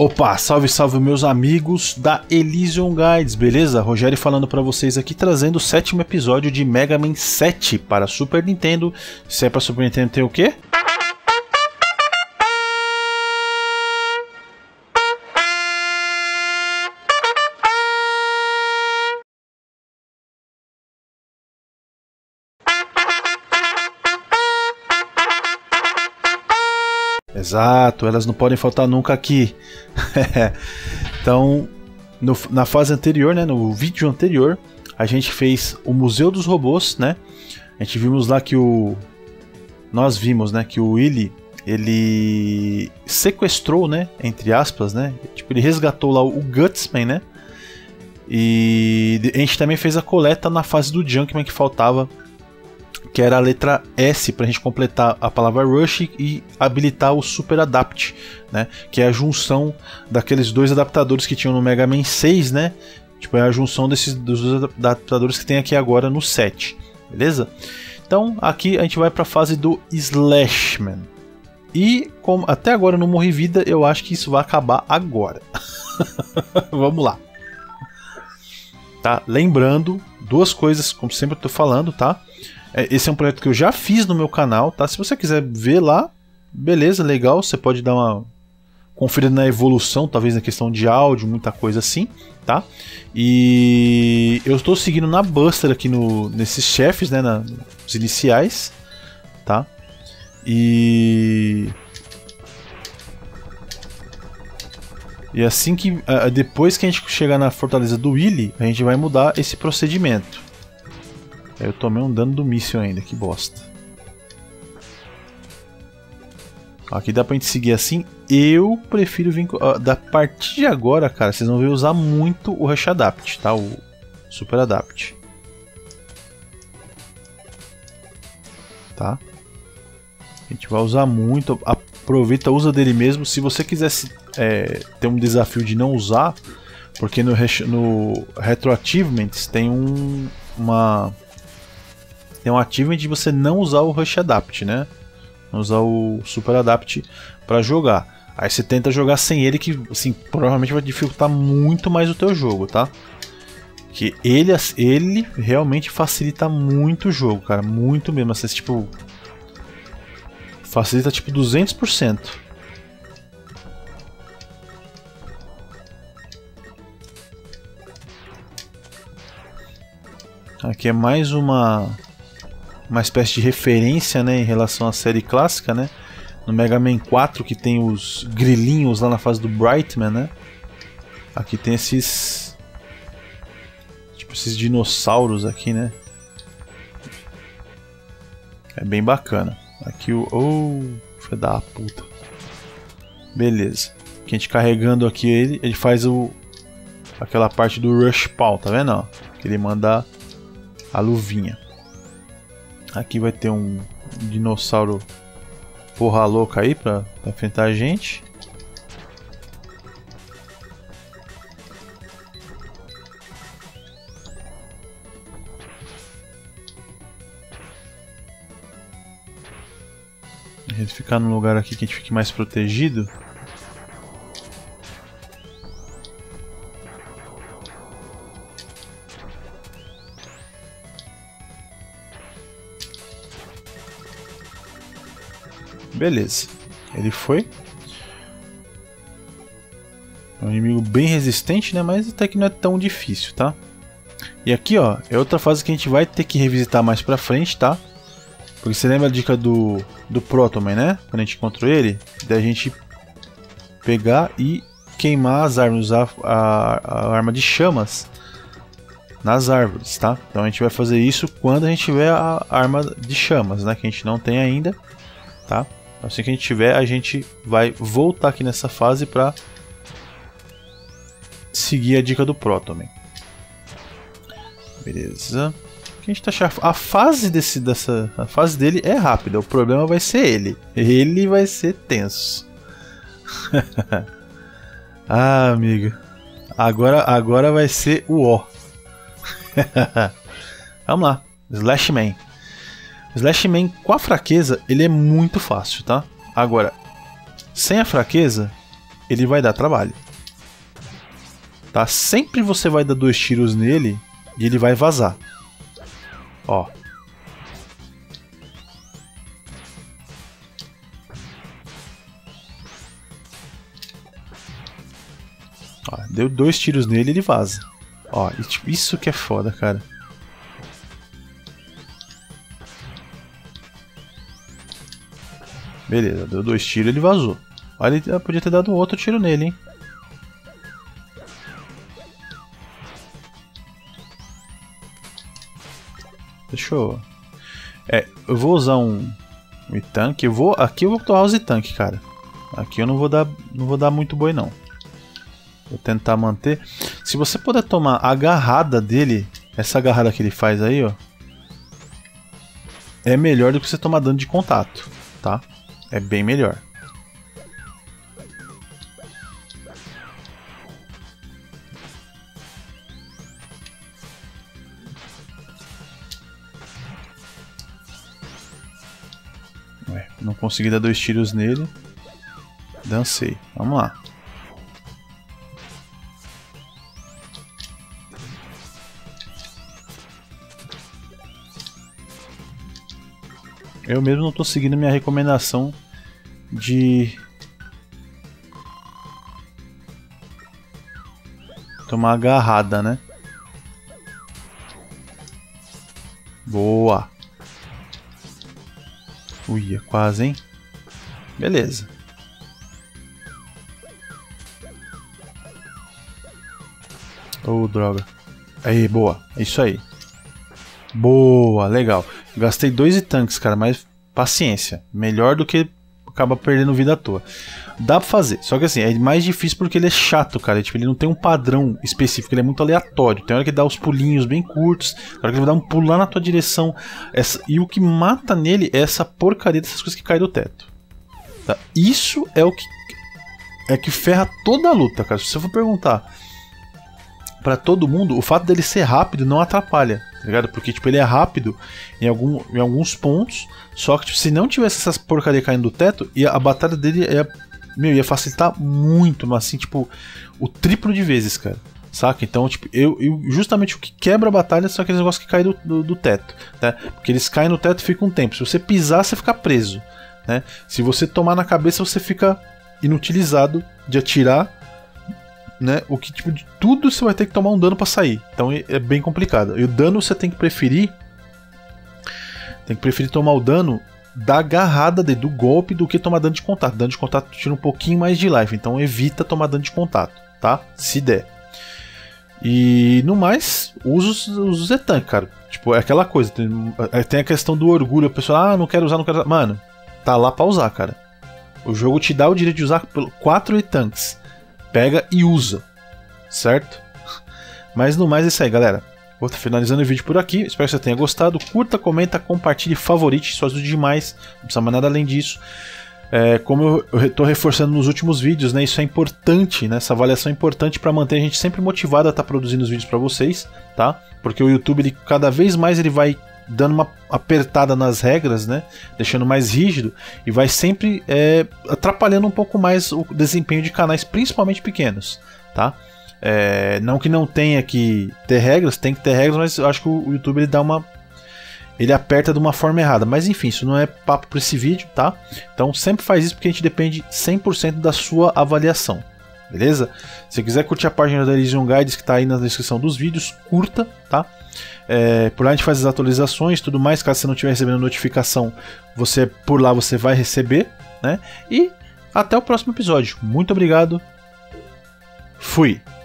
Opa, salve, salve meus amigos da Elysion Guides, beleza? Rogério falando pra vocês aqui, trazendo o 7º episódio de Mega Man 7 para Super Nintendo. Se é pra Super Nintendo tem o quê? Exato, elas não podem faltar nunca aqui. Então, na fase anterior, né, no vídeo anterior, a gente fez o Museu dos Robôs, né? A gente vimos lá que nós vimos, né, que o Willy, ele sequestrou, né, entre aspas, né? Tipo, ele resgatou lá o Gutsman, né? E a gente também fez a coleta na fase do Junkman que faltava, que era a letra S, para a gente completar a palavra Rush e habilitar o Super Adapt, né? Que é a junção daqueles dois adaptadores que tinham no Mega Man 6, né? Tipo, é a junção dos dois adaptadores que tem aqui agora no 7, beleza? Então, aqui a gente vai para a fase do Slashman. E como até agora eu não morri vida, eu acho que isso vai acabar agora. Vamos lá. Tá? Lembrando, duas coisas, como sempre eu tô falando, tá? Esse é um projeto que eu já fiz no meu canal, tá? Se você quiser ver lá, beleza, legal. Você pode dar uma conferida na evolução, talvez na questão de áudio, muita coisa assim, tá? E eu estou seguindo na Buster aqui nesses chefes, né? Nos iniciais, tá? E assim que depois que a gente chegar na Fortaleza do Willy, a gente vai mudar esse procedimento. Eu tomei um dano do míssil ainda, que bosta. Aqui dá pra gente seguir assim. Eu prefiro vir... da partir de agora, cara, vocês vão ver usar muito o Rush Adapt, tá? O Super Adapt. Tá? A gente vai usar muito. Aproveita, usa dele mesmo. Se você quiser ter um desafio de não usar, porque no Retro Achievements tem um achievement de você não usar o Rush Adapt, né? Não usar o Super Adapt para jogar. Aí você tenta jogar sem ele, que assim, provavelmente vai dificultar muito mais o teu jogo, tá? Que ele realmente facilita muito o jogo, cara, muito mesmo. Assim, tipo, facilita tipo 200%. Aqui é mais uma espécie de referência, né, em relação à série clássica, né? No Mega Man 4, que tem os grilinhos lá na fase do Brightman, né? Aqui tem esses dinossauros aqui, né? É bem bacana. Aqui filho da puta. Beleza. Aqui a gente carregando aqui ele faz aquela parte do Rush Paw, tá vendo? Ó? Que ele manda a luvinha. Aqui vai ter um dinossauro porra louca aí pra enfrentar a gente. A gente ficar num lugar aqui que a gente fique mais protegido. Beleza, ele foi. É um inimigo bem resistente, né? Mas até que não é tão difícil, tá? E aqui, ó, é outra fase que a gente vai ter que revisitar mais pra frente, tá? Porque você lembra a dica do Protoman, né? Quando a gente encontrou ele, da gente pegar e queimar as árvores, usar a arma de chamas nas árvores, tá? Então a gente vai fazer isso quando a gente tiver a arma de chamas, né? Que a gente não tem ainda, tá? Assim que a gente tiver, a gente vai voltar aqui nessa fase para seguir a dica do Protoman. Beleza. A gente tá achando? A fase a fase dele é rápida. O problema vai ser ele. Ele vai ser tenso. Ah, amigo. Agora vai ser o O. Vamos lá. Slashman. Slashman com a fraqueza, ele é muito fácil, tá? Agora, sem a fraqueza, ele vai dar trabalho. Tá? Sempre você vai dar 2 tiros nele e ele vai vazar. Ó. Ó, deu 2 tiros nele e ele vaza. Ó, isso que é foda, cara. Beleza, deu 2 tiros e ele vazou. Olha, ele podia ter dado outro tiro nele, hein? Deixa eu... eu vou usar um tanque. Aqui eu vou tomar o Z-Tank, cara. Aqui eu não vou dar muito boi, não. Vou tentar manter. Se você puder tomar a agarrada dele, essa agarrada que ele faz aí, ó, é melhor do que você tomar dano de contato, tá? É bem melhor. Ué, não consegui dar 2 tiros nele. Dancei. Vamos lá. Eu mesmo não tô seguindo minha recomendação de tomar agarrada, né? Boa! Ui, quase, hein? Beleza. Oh, droga. Aí, boa. Isso aí. Boa, legal. Gastei 2 tanques, cara, mas paciência. Melhor do que acabar perdendo vida à toa. Dá pra fazer, só que assim, é mais difícil porque ele é chato, cara. Tipo, ele não tem um padrão específico, ele é muito aleatório. Tem hora que ele dá os pulinhos bem curtos, tem hora que ele vai dar um pulo lá na tua direção. E o que mata nele é essa porcaria dessas coisas que caem do teto. Tá? Isso é o que ferra toda a luta, cara. Se você for perguntar pra todo mundo, o fato dele ser rápido não atrapalha, tá ligado? Porque, tipo, ele é rápido em alguns pontos, só que, tipo, se não tivesse essas porcaria caindo do teto, a batalha dele ia facilitar muito, mas assim, tipo, o triplo de vezes, cara. Saca? Então, tipo, justamente o que quebra a batalha são aqueles negócios que caem do teto, né? Porque eles caem no teto e ficam um tempo. Se você pisar, você fica preso, né? Se você tomar na cabeça, você fica inutilizado de atirar, né? O que, tipo, de tudo você vai ter que tomar um dano pra sair. Então é bem complicado. E o dano você tem que preferir tomar o dano da agarrada do golpe do que tomar dano de contato. Dano de contato tira um pouquinho mais de life, então evita tomar dano de contato, tá? Se der. E no mais, usa o Z-Tank, cara. Tipo, é aquela coisa, tem a questão do orgulho. A pessoa, não quero usar. Mano, tá lá pra usar, cara. O jogo te dá o direito de usar 4 Z-Tanks. Pega e usa, certo? Mas no mais é isso aí, galera. Vou finalizando o vídeo por aqui. Espero que você tenha gostado. Curta, comenta, compartilhe, favorite. Isso ajuda demais. Não precisa mais nada além disso. Como eu estou reforçando nos últimos vídeos, né? Isso é importante, né? Essa avaliação é importante para manter a gente sempre motivado a estar produzindo os vídeos para vocês, tá? Porque o YouTube, ele, cada vez mais, ele vai dando uma apertada nas regras, né? Deixando mais rígido e vai sempre atrapalhando um pouco mais o desempenho de canais, principalmente pequenos, tá? Não que não tenha que ter regras, tem que ter regras, mas eu acho que o YouTube ele aperta de uma forma errada. Mas enfim, isso não é papo para esse vídeo, tá? Então sempre faz isso porque a gente depende 100% da sua avaliação, beleza? Se você quiser curtir a página da Elysium Guides, que está aí na descrição dos vídeos, curta, tá? Por lá a gente faz as atualizações e tudo mais. Caso você não estiver recebendo notificação, por lá você vai receber, né? E até o próximo episódio. Muito obrigado. Fui.